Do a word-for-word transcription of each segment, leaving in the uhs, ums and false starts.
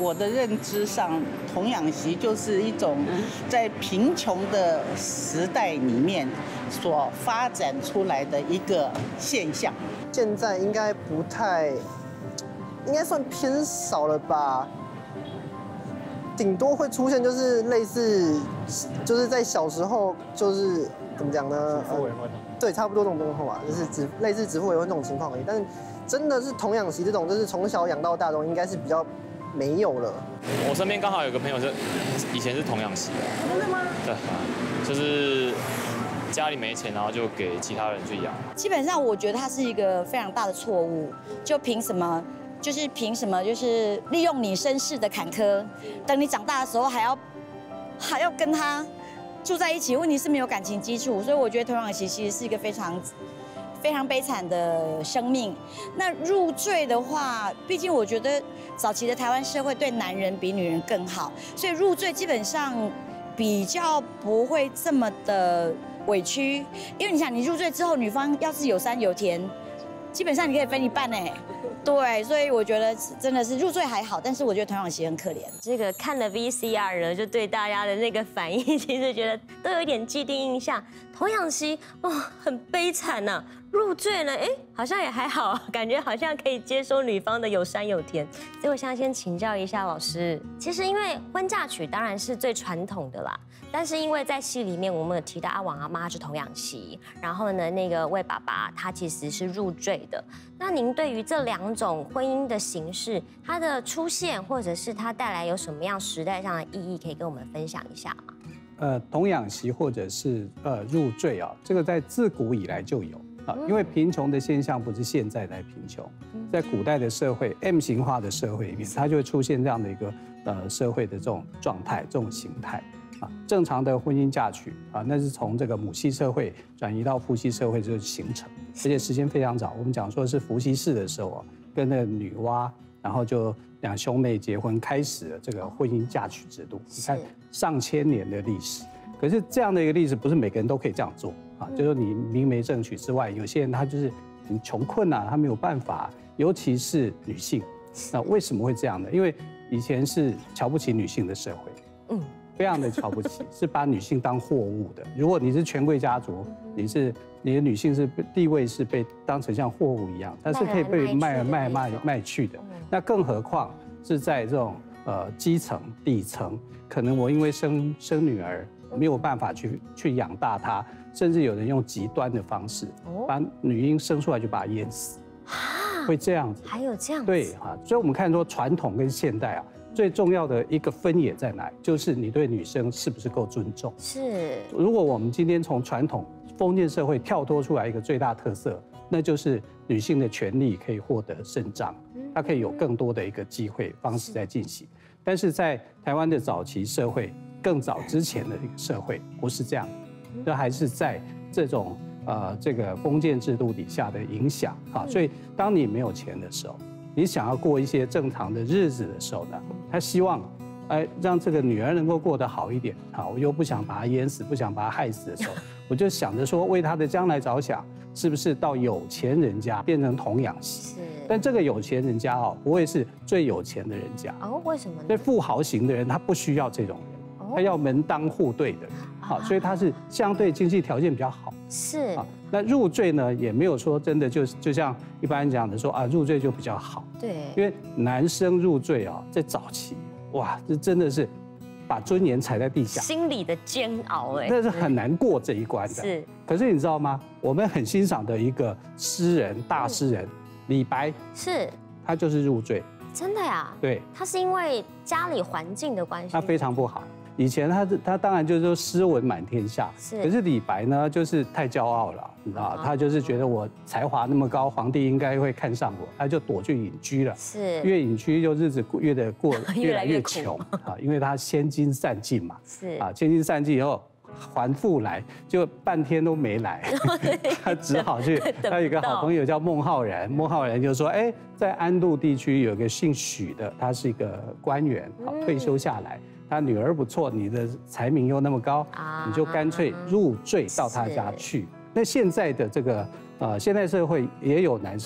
我的认知上，童养媳就是一种在贫穷的时代里面所发展出来的一个现象。 现在应该不太，应该算偏少了吧。顶多会出现就是类似，就是在小时候就是怎么讲呢？ 指腹为婚。 对，差不多这种状况吧，就是指类似指腹为婚这种情况而已。但是真的是童养媳这种，就是从小养到大种，应该是比较没有了。 我身边刚好有个朋友是以前是童养媳的。 真的吗？ 对，就是家里没钱，然后就给其他人去养。 基本上我觉得它是一个非常大的错误，就凭什么？就是凭什么？就是利用你身世的坎坷，等你长大的时候还要还要跟他住在一起，问题是没有感情基础，所以我觉得童养媳其实是一个非常非常悲惨的生命。那入赘的话，毕竟我觉得早期的台湾社会对男人比女人更好，所以入赘基本上比较不会这么的委屈，因为你想，你入赘之后，女方要是有山有田，基本上你可以分一半哎。对，所以我觉得真的是入赘还好，但是我觉得童养媳很可怜。 这个看了 V C R 呢，就对大家的那个反应，其实觉得都有一点既定印象。童养媳哦，很悲惨呐、啊。入赘呢，哎，好像也还好，感觉好像可以接收女方的有山有田。所以我想先请教一下老师，其实因为婚嫁娶当然是最传统的啦，但是因为在戏里面我们有提到阿王阿妈是童养媳，然后呢，那个魏爸爸他其实是入赘的。那您对于这两种婚姻的形式，它的出现或者是它带来有什么样时代上的意义，可以跟我们分享一下吗？ 呃，童养媳或者是呃入赘啊，这个在自古以来就有。啊，因为贫穷的现象不是现在才贫穷，在古代的社会 M 型化的社会里面，它就会出现这样的一个呃社会的这种状态、这种形态啊。正常的婚姻嫁娶啊，那是从这个母系社会转移到父系社会就形成，而且时间非常早。我们讲说是伏羲氏的时候啊，跟那个女娲，然后就两兄妹结婚，开始了这个婚姻嫁娶制度。你看上千年的历史，可是这样的一个历史，不是每个人都可以这样做。就是你明媒正娶之外，有些人他就是很穷困啊，他没有办法，尤其是女性。那为什么会这样呢？因为以前是瞧不起女性的社会，嗯，非常的瞧不起，是把女性当货物的。如果你是权贵家族，你是你的女性是地位是被当成像货物一样，但是可以被卖卖卖卖去的。那更何况是在这种呃基层底层，可能我因为生生女儿没有办法去去养大她。甚至有人用极端的方式，把女婴生出来就把她淹死，会这样子。 还有这样子？ 对啊，所以我们看说传统跟现代啊，最重要的一个分野在哪？就是你对女生是不是够尊重。 是。 如果我们今天从传统封建社会跳脱出来一个最大特色，那就是女性的权利可以获得伸张，她可以有更多的一个机会方式在进行。但是在台湾的早期社会，更早之前的一个社会不是这样。这还是在这种呃这个封建制度底下的影响啊，所以当你没有钱的时候，你想要过一些正常的日子的时候呢，他希望哎让这个女儿能够过得好一点啊，我又不想把她淹死，不想把她害死的时候，我就想着说为她的将来着想，是不是到有钱人家变成童养媳？是。但这个有钱人家哦，不会是最有钱的人家哦， 为什么呢？ 对富豪型的人，他不需要这种人，他要门当户对的人。好，所以他是相对经济条件比较好。 是啊，那入赘呢，也没有说真的就就像一般人讲的说啊，入赘就比较好。 对， 因为男生入赘啊，在早期，哇，这真的是把尊严踩在地下， 心里的煎熬哎， 那是很难过这一关的。 是， 可是你知道吗？我们很欣赏的一个诗人，大诗人李白， 是， 他就是入赘。 真的呀？ 对， 他是因为家里环境的关系， 他非常不好。以前他他当然就是说诗文满天下， 是。可是李白呢，就是太骄傲了，你知道，他就是觉得我才华那么高，皇帝应该会看上我，他就躲去隐居了。 是。 越隐居就日子越的过越来越穷啊，因为他千金散尽嘛。是。啊，千金散尽以后还复来，就半天都没来，他只好去。他有一个好朋友叫孟浩然，孟浩然就说，哎，在安度地区有个姓许的，他是一个官员，好退休下来。他女儿不错，你的才名又那么高，啊、你就干脆入赘到他家去。那现在的这个呃，现代社会也有男生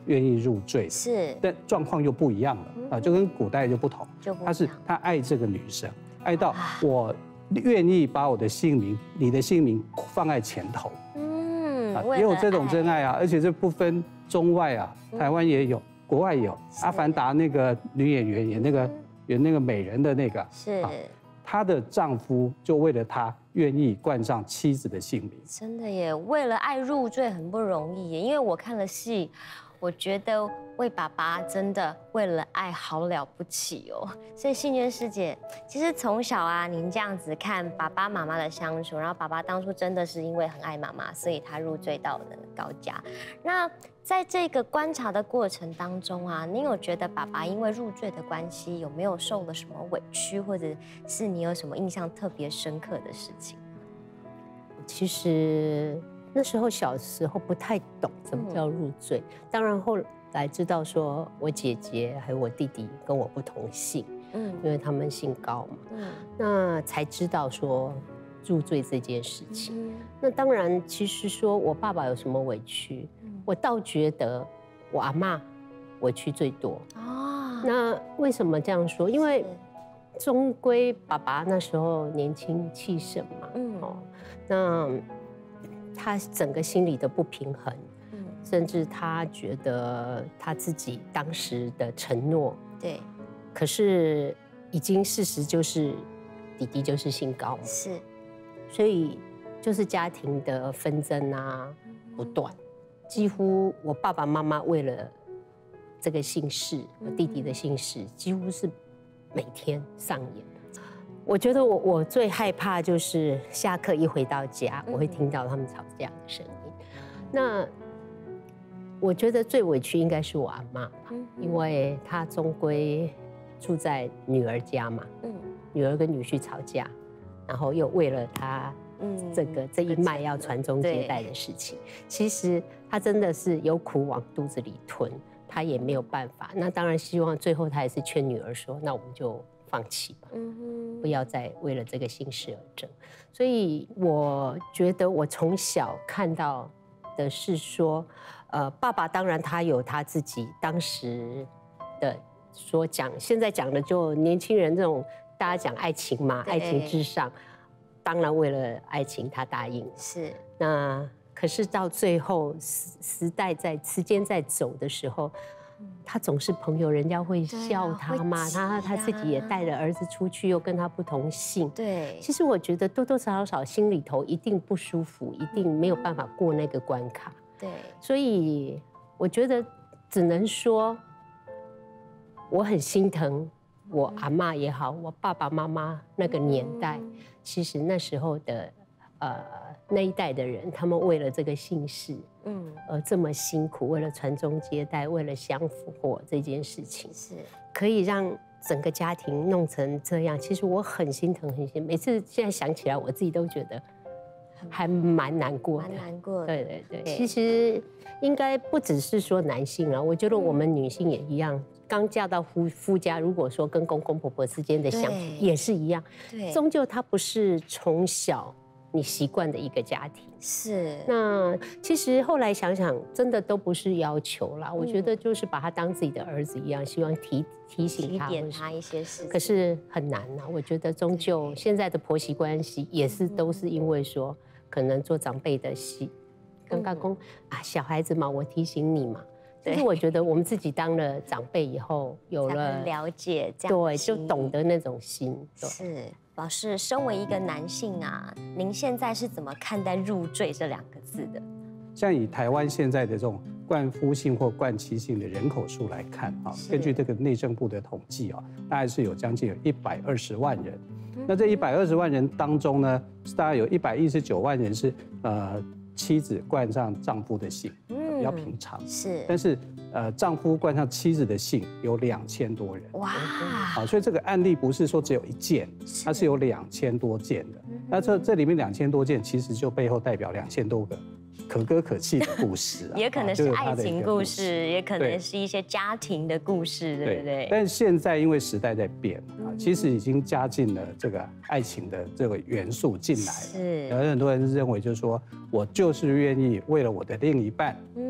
愿意入赘， 是， 但状况又不一样了啊，就跟古代就不同， 就不一样他是他爱这个女生，爱到我愿意把我的性命、你的性命放在前头， 嗯， 啊， 为了也有这种真爱啊，而且这不分中外啊，台湾也有，国外也有。阿凡达那个女演员演那个演那个美人的那个， 是。 她的丈夫就为了她愿意冠上妻子的姓名， 真的耶，为了爱入赘很不容易耶。因为我看了戏，我觉得魏爸爸真的为了爱好了不起哦。所以信娟师姐，其实从小啊，您这样子看爸爸妈妈的相处，然后爸爸当初真的是因为很爱妈妈，所以他入赘到了高家。那在这个观察的过程当中啊，您有觉得爸爸因为入赘的关系，有没有受了什么委屈，或者是你有什么印象特别深刻的事情？ 其实那时候小时候不太懂什么叫入赘，当然后来知道说我姐姐还有我弟弟跟我不同姓，嗯，因为他们姓高嘛，嗯，那才知道说入赘这件事情。嗯、那当然，其实说我爸爸有什么委屈，嗯、我倒觉得我阿嬷委屈最多。哦，那为什么这样说？因为终归爸爸那时候年轻气盛嘛，嗯，哦，那他整个心里的不平衡，嗯，甚至他觉得他自己当时的承诺，对，可是已经事实就是弟弟就是姓高，是，所以就是家庭的纷争啊不断，几乎我爸爸妈妈为了这个姓氏，我弟弟的姓氏，几乎是每天上演。我觉得我我最害怕就是下课一回到家，我会听到他们吵架的声音。那我觉得最委屈应该是我阿嬷吧，因为她终归住在女儿家嘛，女儿跟女婿吵架，然后又为了她这个这一脉要传宗接代的事情，其实她真的是有苦往肚子里吞，她也没有办法。那当然希望最后她还是劝女儿说，那我们就放弃吧，不要再为了这个姓氏而争。所以我觉得我从小看到的是说，呃，爸爸当然他有他自己当时的说讲，现在讲的就年轻人这种大家讲爱情嘛，爱情至上，当然为了爱情他答应。是，那可是到最后时时代在时间在走的时候，他总是朋友，人家会笑他嘛，啊、他他自己也带着儿子出去，又跟他不同姓。对，其实我觉得多多少少心里头一定不舒服，一定没有办法过那个关卡。对，所以我觉得只能说，我很心疼我阿嬷也好，我爸爸妈妈那个年代，嗯、其实那时候的呃那一代的人，他们为了这个姓氏，嗯，而这么辛苦，为了传宗接代，为了香火这件事情，是可以让整个家庭弄成这样。其实我很心疼，很心，每次现在想起来，我自己都觉得还蛮难过的，蛮难过的。对对对，其实应该不只是说男性啊，我觉得我们女性也一样。刚嫁到夫夫家，如果说跟公公婆婆之间的相处也是一样，对，终究它不是从小你习惯的一个家庭。是。那其实后来想想，真的都不是要求啦。嗯、我觉得就是把他当自己的儿子一样，希望提提醒他，提点他一些事情。可是很难呐，我觉得终究现在的婆媳关系也是都是因为说，可能做长辈的习，刚刚公啊小孩子嘛，我提醒你嘛。其实我觉得我们自己当了长辈以后，有了了解这样，对，就懂得那种心。是，老师，身为一个男性啊，您现在是怎么看待入赘这两个字的？ 像以台湾现在的这种冠夫姓或冠妻姓的人口数来看啊，根据这个内政部的统计啊，大概是有将近有一百二十万人。嗯、那这一百二十万人当中呢，大概有一百一十九万人是呃妻子冠上丈夫的姓。比较平常是，但是呃，丈夫冠上妻子的姓有两千多人，哇，好，所以这个案例不是说只有一件，它是有两千多件的。那这这里面两千多件，其实就背后代表两千多个可歌可泣的故事、啊， 也可能是爱情故事，也可能是一些家庭的故事，对不对？ 但是现在因为时代在变啊，其实已经加进了这个爱情的这个元素进来了。是，有很多人认为就是说我就是愿意为了我的另一半。啊，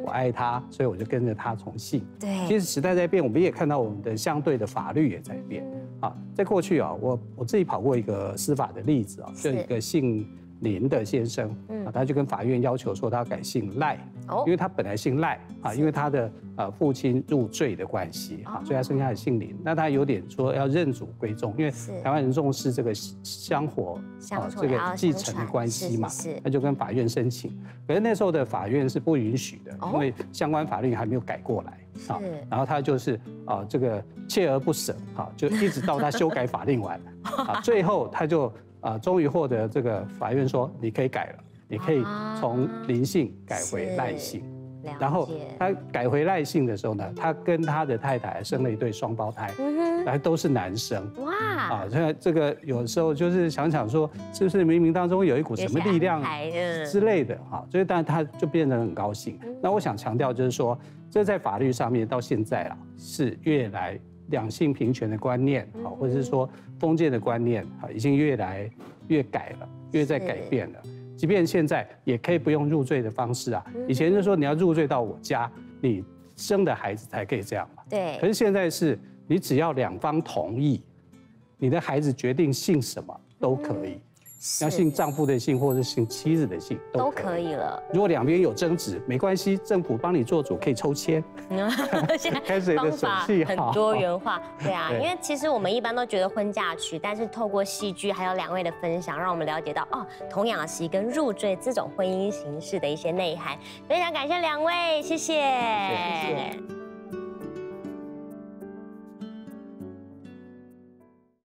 我爱他，所以我就跟着他从姓。 对， 其实时代在变，我们也看到我们的相对的法律也在变。啊，在过去啊，我我自己跑过一个司法的例子啊，就一个姓林的先生，啊，他就跟法院要求说他要改姓赖，因为他本来姓赖啊，因为他的呃父亲入赘的关系啊，所以他生下来姓林。那他有点说要认祖归宗，因为台湾人重视这个香火啊这个继承的关系嘛，那就跟法院申请。可是那时候的法院是不允许的，因为相关法律还没有改过来啊。然后他就是啊这个锲而不舍啊，就一直到他修改法令完啊，最后他就。啊，终于获得这个法院说你可以改了，你可以从林姓改回赖姓。然后他改回赖姓的时候呢，他跟他的太太生了一对双胞胎，然后都是男生。哇！啊，所以这个有时候就是想想说，是不是冥冥当中有一股什么力量之类的哈？所以当然他就变得很高兴。那我想强调就是说，这在法律上面到现在啊，是越来两性平权的观念啊，或者是说封建的观念啊，已经越来越改了，越在改变了。即便现在也可以不用入赘的方式啊，以前就说你要入赘到我家，你生的孩子才可以这样嘛。 对。 可是现在是你只要两方同意，你的孩子决定姓什么都可以。要姓丈夫的姓，或者是姓妻子的姓， 都可以了。 如果两边有争执，没关系，政府帮你做主，可以抽签。 看谁的手气好，很多元化。对啊，因为其实我们一般都觉得婚嫁娶，但是透过戏剧还有两位的分享，让我们了解到哦，童养媳跟入赘这种婚姻形式的一些内涵。非常感谢两位，谢谢。谢谢。